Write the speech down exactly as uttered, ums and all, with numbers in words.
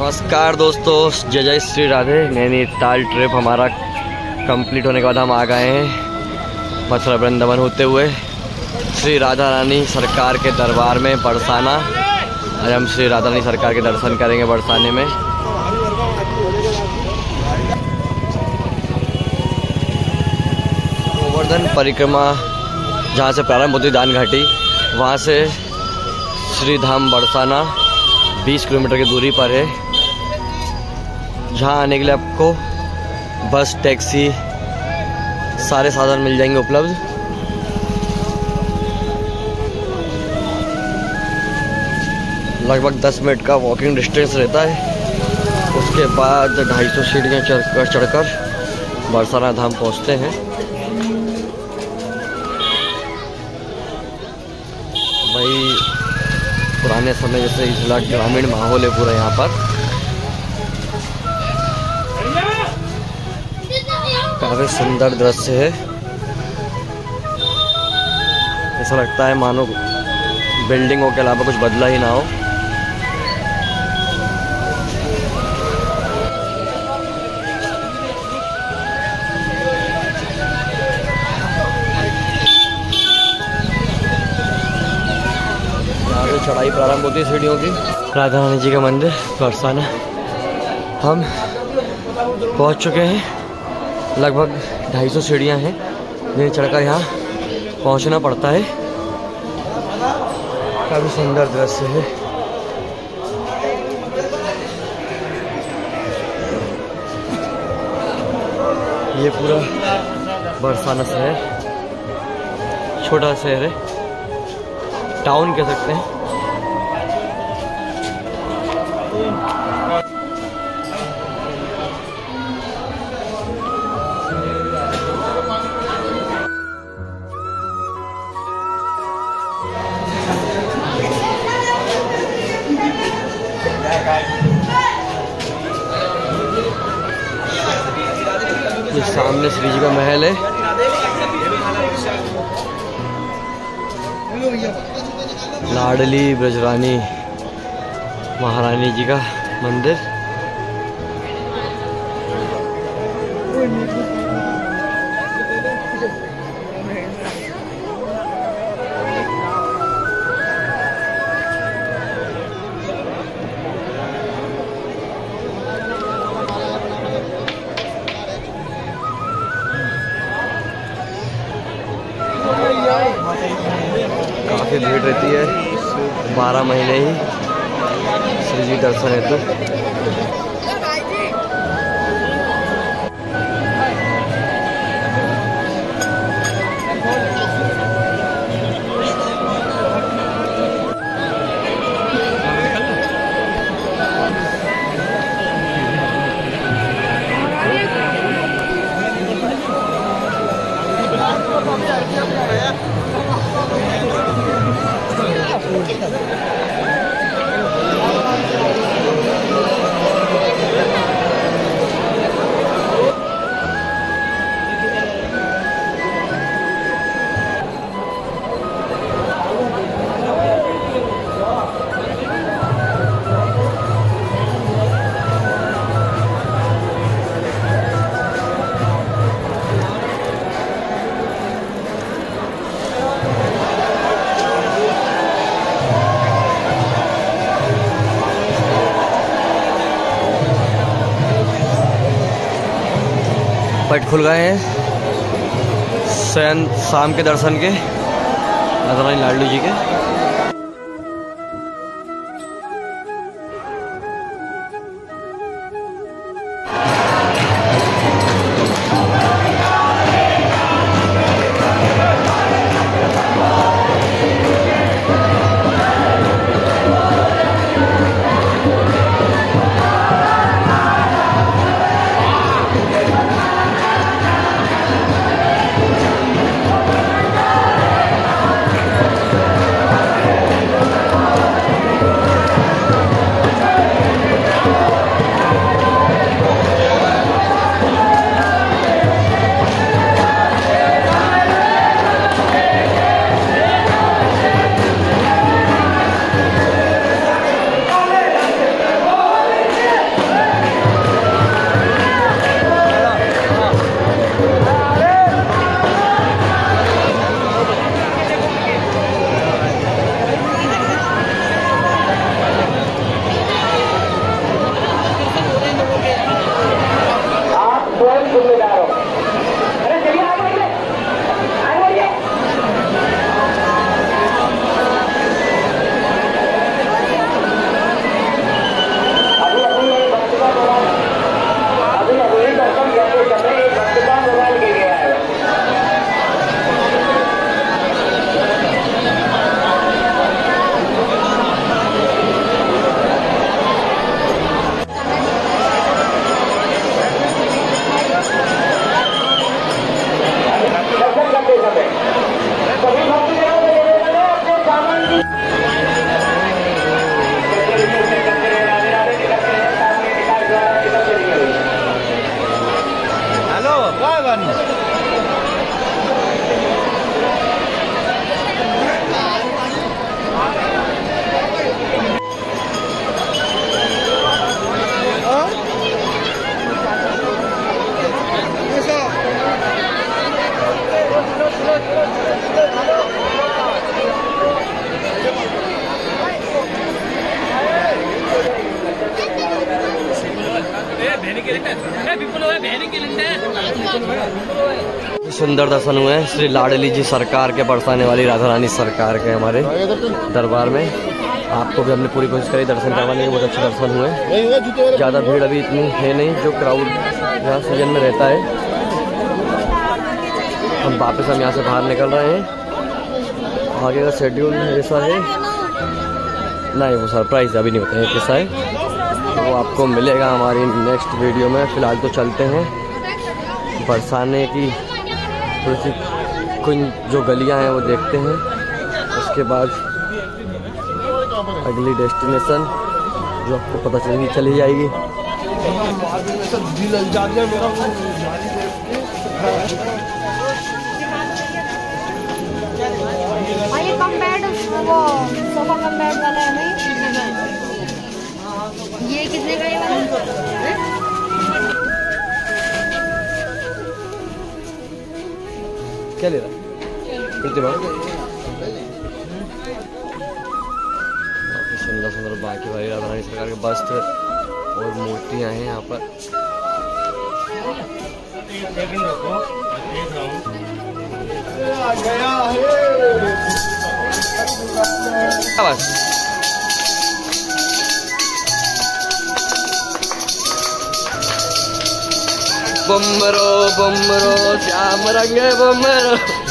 नमस्कार दोस्तों, जय जय श्री राधे। नैनीताल ट्रिप हमारा कंप्लीट होने के बाद हम आ गए हैं मथुरा वृंदावन होते हुए श्री राधा रानी सरकार के दरबार में बरसाना। आज हम श्री राधा रानी सरकार के दर्शन करेंगे बरसाने में। गोवर्धन परिक्रमा जहाँ से प्रारंभ होती दान घाटी, वहाँ से श्री धाम बरसाना बीस किलोमीटर की दूरी पर है। जहाँ आने के लिए आपको बस, टैक्सी, सारे साधन मिल जाएंगे उपलब्ध। लगभग दस मिनट का वॉकिंग डिस्टेंस रहता है। उसके बाद ढाई सौ सीढ़ियाँ चढ़कर चढ़कर बरसाना धाम पहुँचते हैं। भाई पुराने समय जैसे इजला ग्रामीण माहौल है पूरा यहाँ पर। काफी सुंदर दृश्य है। ऐसा लगता है मानो बिल्डिंगों के अलावा कुछ बदला ही ना हो। चढ़ाई प्रारंभ होती है सीढ़ियों की। राधा रानी जी का मंदिर बरसाना हम पहुंच चुके हैं। लगभग ढाई सौ सीढ़ियाँ हैं जिन्हें चढ़कर यहाँ पहुंचना पड़ता है। काफ़ी सुंदर दृश्य है। ये पूरा बरसाना शहर, छोटा शहर है, टाउन कह सकते हैं। ये सामने श्री जी का महल है। लाडली ब्रजरानी महारानी जी का मंदिर। काफ़ी भीड़ रहती है बारह महीने ही श्री जी दर्शन हेतु। पट खुल गए हैं शयन शाम के दर्शन के, राधा रानी लाडली जी के। सुंदर दर्शन हुए हैं श्री लाडली जी सरकार के बरसाने वाली राधा रानी सरकार के हमारे दरबार में। आपको भी हमने पूरी कोशिश करी दर्शन करवाने के, बहुत अच्छे दर्शन हुए। ज़्यादा भीड़ अभी इतनी है नहीं जो क्राउड यहाँ सीजन में रहता है। हम वापस हम यहाँ से बाहर निकल रहे हैं। आगे का शेड्यूल ऐसा है, नहीं वो सरप्राइज अभी नहीं होता है कैसा है, वो आपको मिलेगा हमारी नेक्स्ट वीडियो में। फ़िलहाल तो चलते हैं बरसाने की थोड़ी सी कुछ जो गलियां हैं वो देखते हैं, उसके बाद अगली डेस्टिनेशन जो आपको पता चलेगी चली जाएगी। ये कम बेड वो सोफा कम बेड वाला है नहीं? ये कितने का ये वाला? क्या ले रहा प्रतिभा? सुंदर सुंदर बाकी वाली राधा रानी सरकार के वस्त्र और मूर्तियां हैं यहाँ पर। बस बुमरो बुमरो श्याम रंगे बुमरो।